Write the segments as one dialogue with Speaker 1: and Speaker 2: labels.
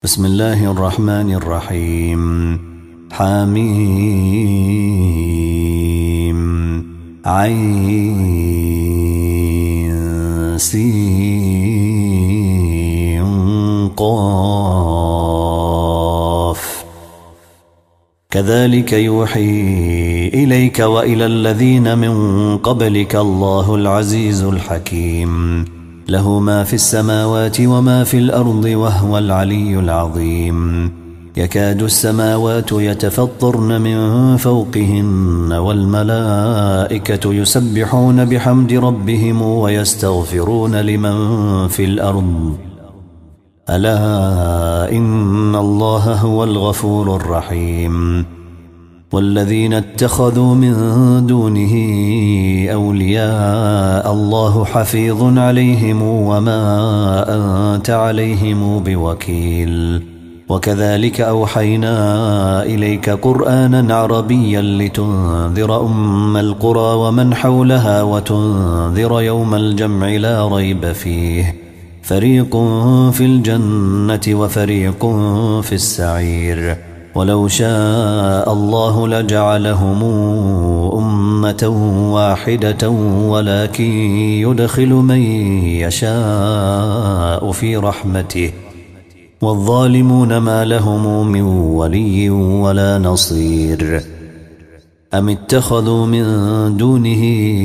Speaker 1: بسم الله الرحمن الرحيم. حميم عين سين قاف كذلك يوحي إليك وإلى الذين من قبلك الله العزيز الحكيم له ما في السماوات وما في الأرض وهو العلي العظيم. يكاد السماوات يتفطرن من فوقهن والملائكة يسبحون بحمد ربهم ويستغفرون لمن في الأرض ألا إن الله هو الغفور الرحيم. والذين اتخذوا من دونه أولياء الله حفيظ عليهم وما أنت عليهم بوكيل. وكذلك أوحينا إليك قرآنا عربيا لتنذر أم القرى ومن حولها وتنذر يوم الجمع لا ريب فيه فريق في الجنة وفريق في السعير. ولو شاء الله لجعلهم أمة واحدة ولكن يدخل من يشاء في رحمته والظالمون ما لهم من ولي ولا نصير. أم اتخذوا من دونه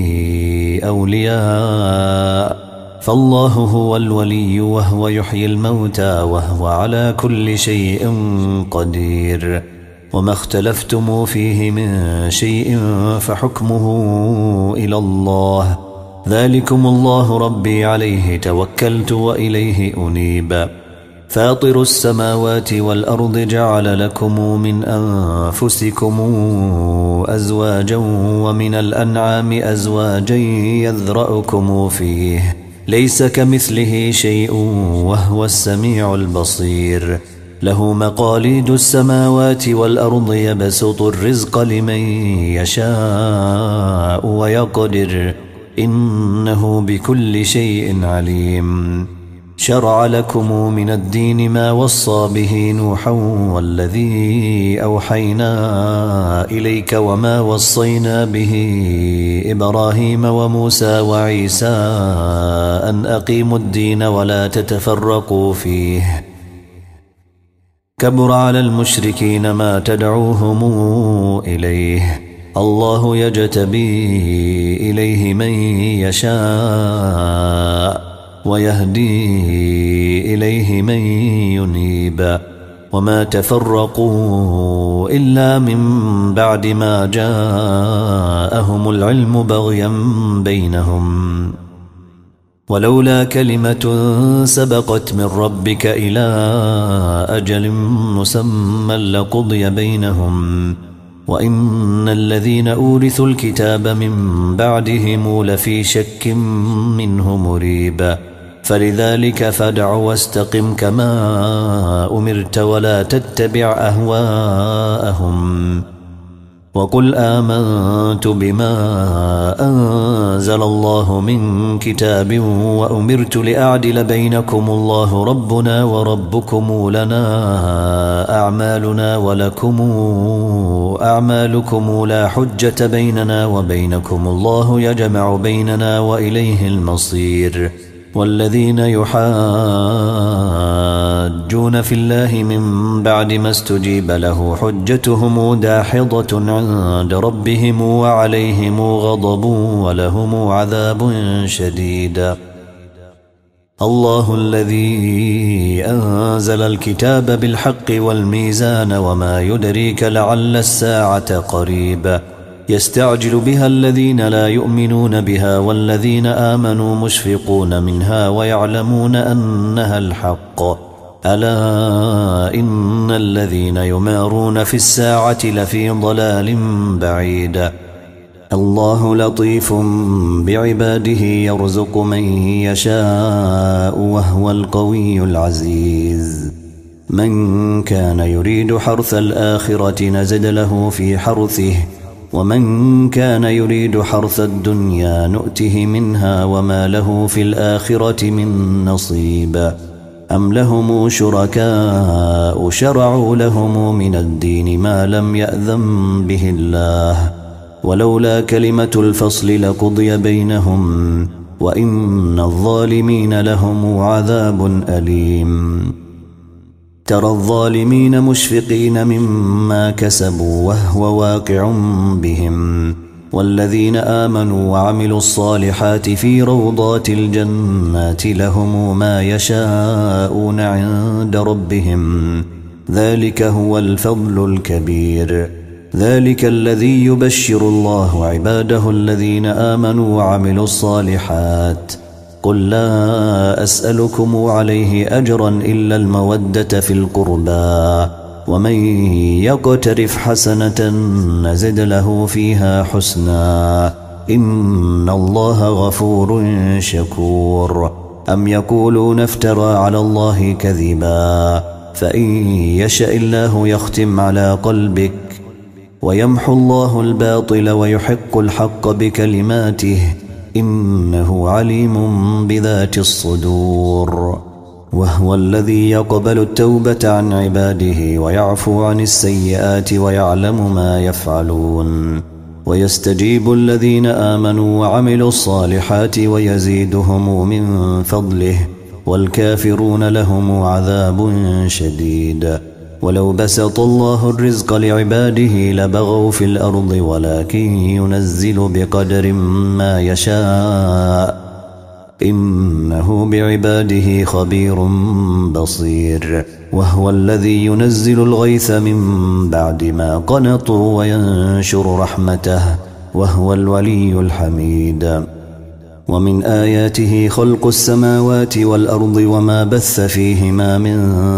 Speaker 1: أولياء فالله هو الولي وهو يحيي الموتى وهو على كل شيء قدير. وما اختلفتم فيه من شيء فحكمه إلى الله ذلكم الله ربي عليه توكلت وإليه أنيب. فاطر السماوات والأرض جعل لكم من أنفسكم أزواجا ومن الأنعام أزواجا يذرأكم فيه ليس كمثله شيء وهو السميع البصير. له مقاليد السماوات والأرض يبسط الرزق لمن يشاء ويقدر إنه بكل شيء عليم. شرع لكم من الدين ما وصى به نوحا والذي أوحينا إليك وما وصينا به إبراهيم وموسى وعيسى أن أقيموا الدين ولا تتفرقوا فيه. كبر على المشركين ما تدعوهم إليه الله يجتبي إليه من يشاء ويهدي إليه من ينيب. وما تفرقوا إلا من بعد ما جاءهم العلم بغيا بينهم ولولا كلمة سبقت من ربك إلى أجل مسمى لقضي بينهم وإن الذين أورثوا الكتاب من بعدهم لفي شك منه مريب. فلذلك فادع واستقم كما أمرت ولا تتبع أهواءهم وقل آمنت بما أنزل الله من كتاب وأمرت لأعدل بينكم الله ربنا وربكم لنا أعمالنا ولكم أعمالكم لا حجة بيننا وبينكم الله يجمع بيننا وإليه المصير. والذين يحاجون في الله من بعد ما استجيب له حجتهم داحضة عند ربهم وعليهم غضب ولهم عذاب شديد. الله الذي أنزل الكتاب بالحق والميزان وما يدريك لعل الساعة قريب. يستعجل بها الذين لا يؤمنون بها والذين آمنوا مشفقون منها ويعلمون أنها الحق. ألا إن الذين يمارون في الساعة لفي ضلال بعيد. الله لطيف بعباده يرزق من يشاء وهو القوي العزيز. من كان يريد حرث الآخرة نزد له في حرثه ومن كان يريد حرث الدنيا نؤته منها وما له في الآخرة من نصيب. أم لهم شركاء شرعوا لهم من الدين ما لم يأذن به الله ولولا كلمة الفصل لقضي بينهم وإن الظالمين لهم عذاب أليم. ترى الظالمين مشفقين مما كسبوا وهو واقع بهم والذين آمنوا وعملوا الصالحات في روضات الجنات لهم ما يشاءون عند ربهم ذلك هو الفضل الكبير. ذلك الذي يبشر الله عباده الذين آمنوا وعملوا الصالحات. قل لا أسألكم عليه أجرا إلا المودة في القربى ومن يقترف حسنة نزد له فيها حسنا إن الله غفور شكور. أم يقولون افترى على الله كذبا فإن يشاء الله يختم على قلبك ويمحو الله الباطل ويحق الحق بكلماته إنه عليم بذات الصدور. وهو الذي يقبل التوبة عن عباده ويعفو عن السيئات ويعلم ما يفعلون ويستجيب الذين آمنوا وعملوا الصالحات ويزيدهم من فضله والكافرون لهم عذاب شديد. ولو بسط الله الرزق لعباده لبغوا في الأرض ولكن ينزل بقدر ما يشاء إنه بعباده خبير بصير. وهو الذي ينزل الغيث من بعد ما قنطوا وينشر رحمته وهو الولي الحميد. ومن آياته خلق السماوات والأرض وما بث فيهما من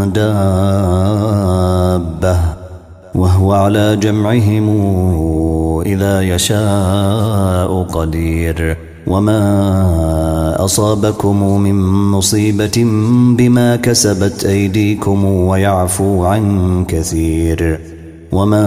Speaker 1: دابة وهو على جمعهم إذا يشاء قدير. وما أصابكم من مصيبة بما كسبت أيديكم ويعفو عن كثير. وما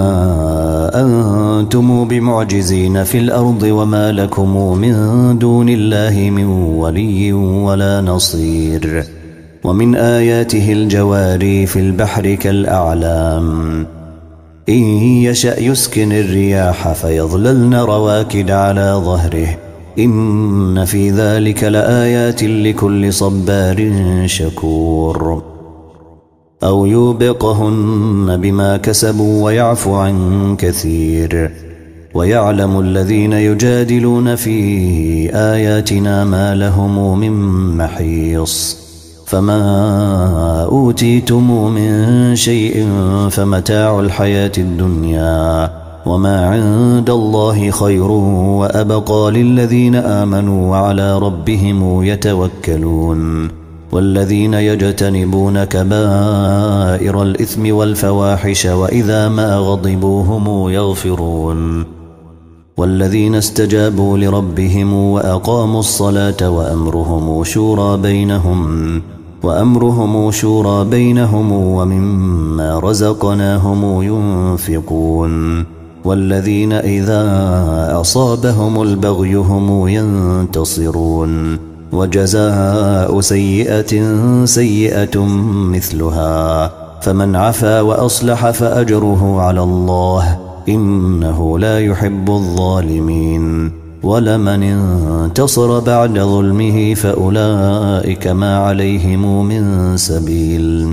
Speaker 1: أنتم بمعجزين في الأرض وما لكم من دون الله من ولي ولا نصير. ومن آياته الجواري في البحر كالأعلام إن يشأ يسكن الرياح فيظللن رواكد على ظهره إن في ذلك لآيات لكل صبار شكور. أو يوبقهن بما كسبوا ويعفو عن كثير. ويعلم الذين يجادلون في آياتنا ما لهم من محيص. فما أوتيتم من شيء فمتاع الحياة الدنيا وما عند الله خير وأبقى للذين آمنوا وعلى ربهم يتوكلون. والذين يجتنبون كبائر الإثم والفواحش وإذا ما غضبوا هم يغفرون. والذين استجابوا لربهم وأقاموا الصلاة وأمرهم شورى بينهم ومما رزقناهم ينفقون. والذين إذا أصابهم البغي هم ينتصرون. وجزاء سيئة سيئة مثلها فمن عفا وأصلح فأجره على الله إنه لا يحب الظالمين. ولمن انتصر بعد ظلمه فأولئك ما عليهم من سبيل.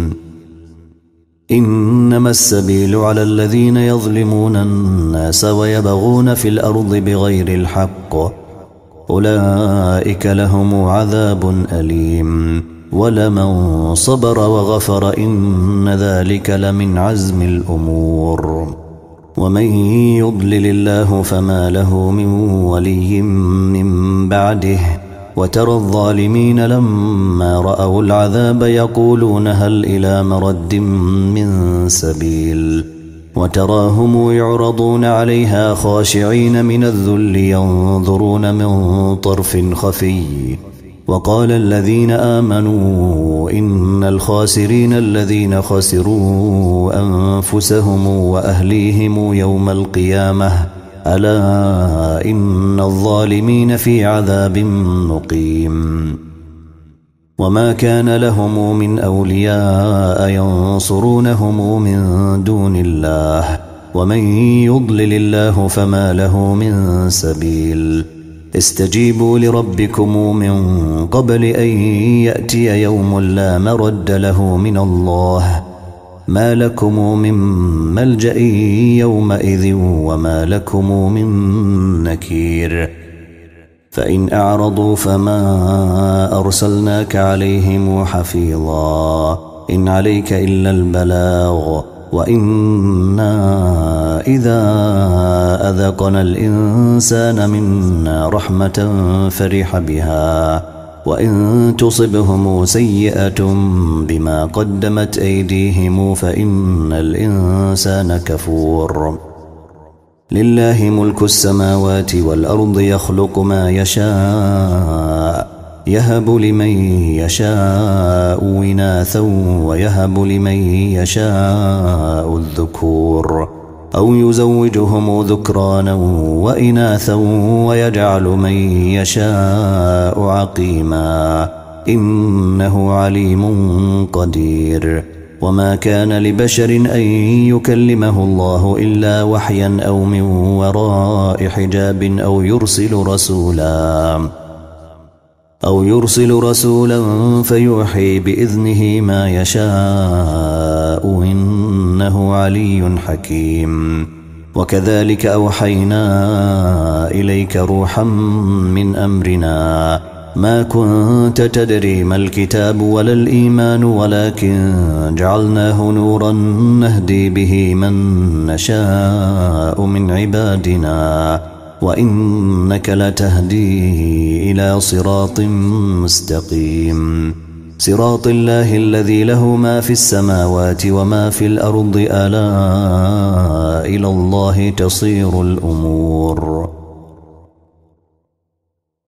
Speaker 1: إنما السبيل على الذين يظلمون الناس ويبغون في الأرض بغير الحق أولئك لهم عذاب أليم. ولمن صبر وغفر إن ذلك لمن عزم الأمور. ومن يضلل الله فما له من ولي من بعده. وترى الظالمين لما رأوا العذاب يقولون هل إلى مرد من سبيل. وتراهم يعرضون عليها خاشعين من الذل ينظرون من طرف خفي. وقال الذين آمنوا إن الخاسرين الذين خسروا أنفسهم وأهليهم يوم القيامة ألا إن الظالمين في عذاب مقيم. وما كان لهم من أولياء ينصرونهم من دون الله ومن يضلل الله فما له من سبيل استجيبوا لربكم من قبل أن يأتي يوم لا مرد له من الله ما لكم من ملجأ يومئذ وما لكم من نكير فإن أعرضوا فما أرسلناك عليهم حفيظا إن عليك إلا البلاغ وإنا إذا أذقنا الإنسان منا رحمة فرح بها وإن تصبهم سيئة بما قدمت أيديهم فإن الإنسان كفور لله ملك السماوات والأرض يخلق ما يشاء يهب لمن يشاء إناثا ويهب لمن يشاء الذكور أو يزوجهم ذكرانا وإناثا ويجعل من يشاء عقيما إنه عليم قدير وما كان لبشر أن يكلمه الله إلا وحيا أو من وراء حجاب أو يرسل رسولا فيوحي بإذنه ما يشاء إنه علي حكيم وكذلك أوحينا إليك روحا من أمرنا ما كنت تدري ما الكتاب ولا الإيمان ولكن جعلناه نورا نهدي به من نشاء من عبادنا وإنك لتهدي إلى صراط مستقيم صراط الله الذي له ما في السماوات وما في الأرض ألا إلى الله تصير الأمور